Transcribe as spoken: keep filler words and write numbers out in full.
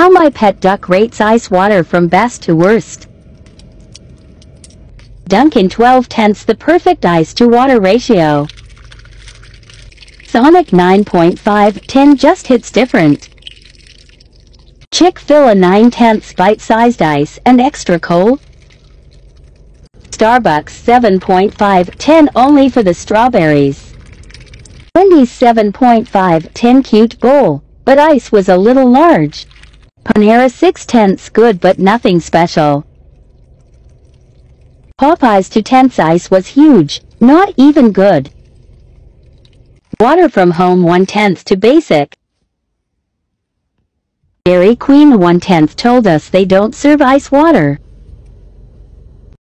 How my pet duck rates ice water from best to worst. Dunkin twelve tenths the perfect ice to water ratio. Sonic nine point five ten just hits different. Chick-fil-A nine tenths bite-sized ice and extra cold. Starbucks seven point five ten only for the strawberries. Wendy's seven point five ten cute bowl, but ice was a little large. Panera six tenths good but nothing special. Popeyes two tenths ice was huge, not even good. Water from home one tenth to basic. Dairy Queen one tenth told us they don't serve ice water.